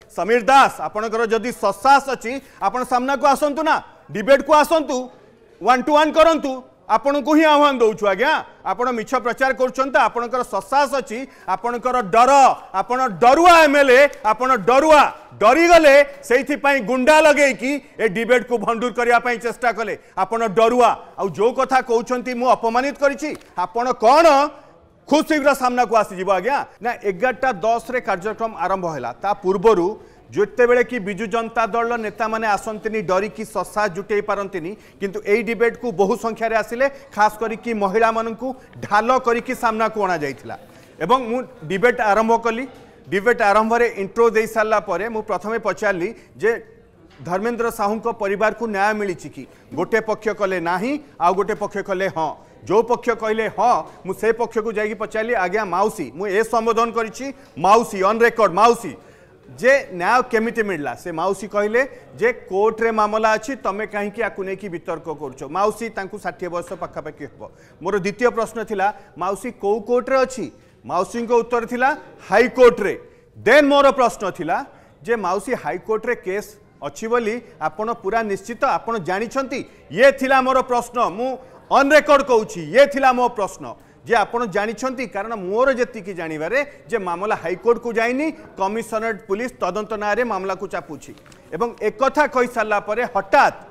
समीर दास आपणकर जदि ससास अच्छी आपण सामना को आसंतु ना डिबेट को आसंतु 1-to-1 करंतु आपण को ही आह्वान दौछु आज्ञा आपण मिछ प्रचार करछंत आपणकर ससास अच्छी आपणकर डर आपण डरुआ एमएलए आपण डरुआ डरी गले सेथि पई गुंडा लगे कि ए डिबेट को भंडूर करिया पई चेष्टा कले आपण डरुआ आ जो कथा कहउछंती मु अपमानित करिछि आपण कोन खूब शीघ्र सामना को आसी जीव आज्ञा ना 11:10 रे कार्यक्रम आरंभ हैला ता पूर्वरु जोते बेले कि बिजु जनता दल नेता माने आसंतिनी डरी की ससा जुटे पारंतिनी किंतु एई डिबेट को बहु संख्या रे आसिले खास करी कि महिला माननकू ढाल करी कि सामना को आना जाइथिला एवं मु डिबेट आरंभ कली डिबेट आरंभ रे इंट्रो दे सारला परे मु प्रथमे पचारली जे धर्मेंद्र साहू को परिवार को न्याय मिली कि गोटे पक्ष कले नाही आ गोटे पक्ष कले हाँ जो पक्ष कहले हाँ मुझे पक्ष को जाइए पचारि आज्ञा माउसी मुझे संबोधन करी माउसी ऑन रेकर्ड माउसी जे न्याय केमिति मिलला से माउसी कहले जे कोर्ट रे मामला अच्छी तमें कहीं आकु नहीं वितर्क कर माउसी 60 वर्ष पखापाखि हम मोर द्वितीय प्रश्न थिला माउसी कौ कोर्ट रे अच्छी माउसी को उत्तर थिला हाई कोर्ट रे देन मोर प्रश्न थिला जे माउसी हाई कोर्ट रे केस अच्छी बोली आपण पूरा निश्चित आपण जानिछंती ये थिला मोर प्रश्न मु ऑन रेकर्ड कहूँ ये थिला मो प्रश्न जे आपण जानिछंती कारण मोर जेतिकी जानिबारे जे मामला हाईकोर्ट को जाइनी कमिशनरेट पुलिस तदंत नारे मामला को चापुछि एवं एक कथा कहि सारला परे हठात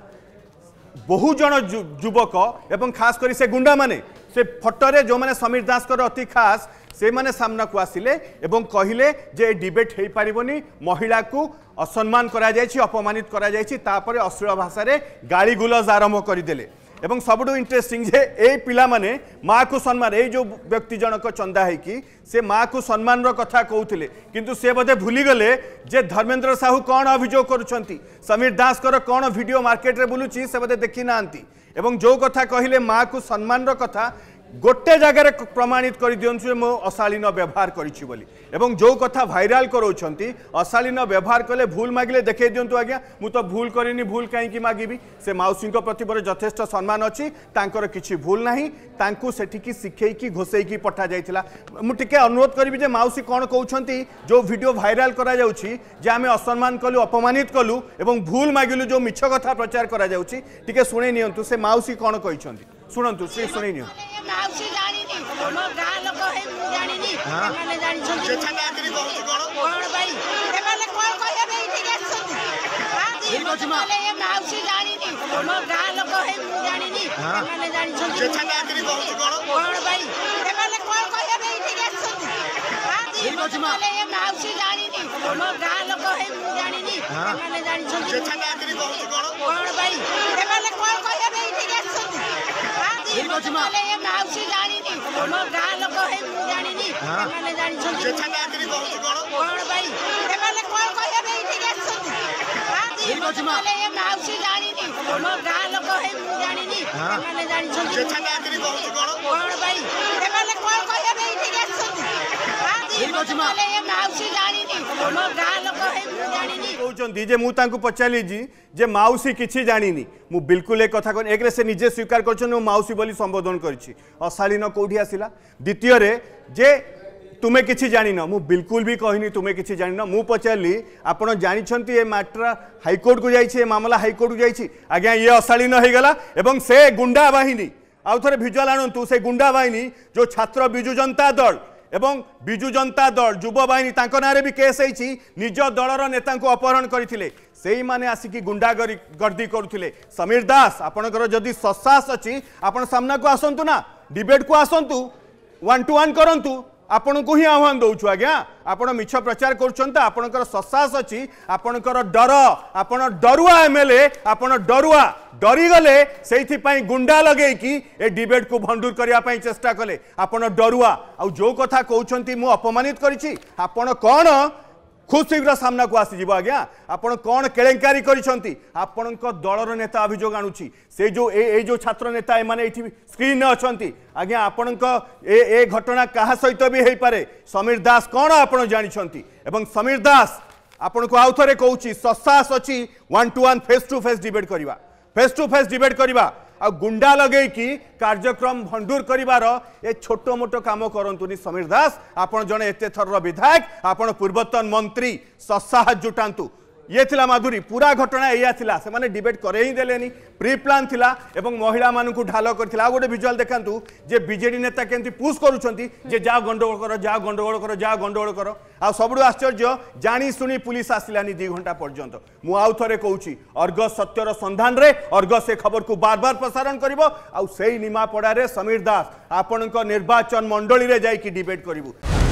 बहुजन युवक एवं खास करी से गुंडा माने से फटोरे जो माने समीर दास कर अति खास से माने सामना को आसिले एवं कहिले जे डिबेट हेई पारिबोनी महिला को असम्मान करा जायछि अपमानित करा जायछि तापरे अश्लील भाषा रे गाली गुलज आरंभ करदेले एवं सबुठु इंटरेस्टिंग जे ए पिला माने माँ को सम्मान ए जो व्यक्ति जनक चंदा है कि से माँ को सम्मान रो कथा कहउथिले किंतु से बोधे भूली गले जे धर्मेंद्र साहू कौन अभियोग करुछंती समीर दास कर कौन वीडियो मार्केट रे बुलुची से बोधे देखि नांती एवं जो कथा कहिले माँ को सम्मान रो कथा गोटे जगार प्रमाणित कर दियंतु मो अशालीन व्यवहार करिछि बोली एवं जो कथा भाइराल करोछंती अशालीन व्यवहार कले भूल मागिले देखे दियंतु आज्ञा मु तो भूल करिनी भूल कहीं मागिबी से माउसी प्रति मोर यथेष्ट सम्मान अच्छी तांकर किछि भूल नाही तांकु सेठिकी शिखेकी घोषेकी पठा जाइतिला मु टिके अनुरोध करिबी जे माउसी कोन कहउछंती जो वीडियो भाइराल करा जाउछि जे आमे असम्मान कलु अपमानित कलु एवं भूल मागिलु जो मिछ कथा प्रचार करा जाउछि टिके सुनै नियंतु से माउसी कोन कहिछंती सुनंतु से सुनै नियंतु माउसी जानिनी मो गाँ लोक है मु जानिनी एमाने जानि छथि जे छानागिरी बहुत कोन भाई एमाने कोन कहया बे ठीक आछथि हां ये माउसी जानिनी मो गाँ लोक है मु जानिनी एमाने जानि छथि जे छानागिरी बहुत कोन भाई एमाने कोन कहया बे ठीक आछथि हां ये माउसी जानिनी मो गाँ लोक है मु जानिनी एमाने जानि छथि जे छानागिरी बहुत कोन भाई एमाने कोन कहया बे ठीक आछथि ये माउसी जानिनी मो गाँ लोक है मु जानिनी एमाने जानि छथि जे छानागिरी बहुत कोन भाई एमाने कोन कहया बे ठीक आछथि हां ये माउसी जानिनी मो गाँ लोक है मु जानिनी एमाने जानि छथि जे छानागिरी बहुत कोन भाई एमाने कोन कहया बे ठीक आछथि हां ये माउसी जानिनी मो गाँ लोक है मु जानिनी कहउछंती जे मु तांकु पचाली जी जे माउसी किछि जानिनी मु बिल्कुल एक कथा एक रे से निजे स्वीकार करछन माउसी बोली संबोधन करिछि अशालीन कोठी आसिला द्वितीय रे जे तुमे किछि जानिन मु बिल्कुल भी कहिनी तुमे किछि जानिन मु पचारली आपण जानिछंती ए मैटर हाईकोर्ट को जाइछि ए मामला हाईकोर्ट को जाइछि आज्ञा ये अशालीन हो गला एवं से गुंडा बाहिनी आउ थरे भिजुआल आणंतु से गुंडा बाहिनी जो छात्र बिजु जनता दल एवं बिजु जनता दल युवा बाहिनी तांको नारे भी केस होइछि निज दलर नेता को अपहरण करथिले सेही माने आसिकी गुंडागर्दी करुथिले समीर दास आपणकर जदि ससास अच्छी आपण सामना को आसंतु ना डिबेट को आसंतु 1-to-1 करंतु आपण को ही आह्वान दौछु आज्ञा आपण मिछ प्रचार करछंत आपणकर ससास अच्छी आपणकर डर आपण डरुआ एमएलए आपण डरुआ डरी गले सेथि पई गुंडा लगे कि ए डिबेट को भंडूर करिया पई चेष्टा कले आपण डरुआ आ जो कथा कहउछंती मु अपमानित करिछि आपण कोन खूब शीघ्र सामना को आसी जीव आज्ञा आपण कौन केलेंकारी करिसंती आपणक दलर नेता अभियोग आणुछि से जो ए जो छात्र नेता एमाने एठी स्क्रीन ने अछंती आज्ञा आपणक ए घटना कहा सहित भी हेई पारे समीर दास कौन आपण जानिछंती एवं समीर दास आपण को आउथरे कहूछि ससास अछि 1-to-1 face to face debate करबा फेस टू फेस डिबेट करबा आ गुंडा लगे कि कार्यक्रम भंडूर करिवार ए छोट मोट काम करंतुनी समीर दास आपण जने एते थर विधायक आपण पूर्वतन मंत्री ससाह जुटांतु ये थिला माधुरी पूरा घटना एया थिला से माने डिबेट करे ही देलेनी प्री प्लान थिला एवं महिला मानकु ढाल करथिला गोटे विजुअल देखांतु जे बीजेडी नेता केंति पुश करूछंती जे जा गंडगोल कर जा गंडगोल कर जा गंडगोल कर आ सबडु आश्चर्य जानी सुनी पुलिस आसिलानी 2 घंटा पर्यंत मु आउ थरे कहूची अर्गस सत्यर संधान रे अर्गस से खबर को बार बार प्रसारण करिवो आ सेही निमापड़ा रे समीर दास आपनक निर्वाचन मंडली रे जाई कि डिबेट करिवो।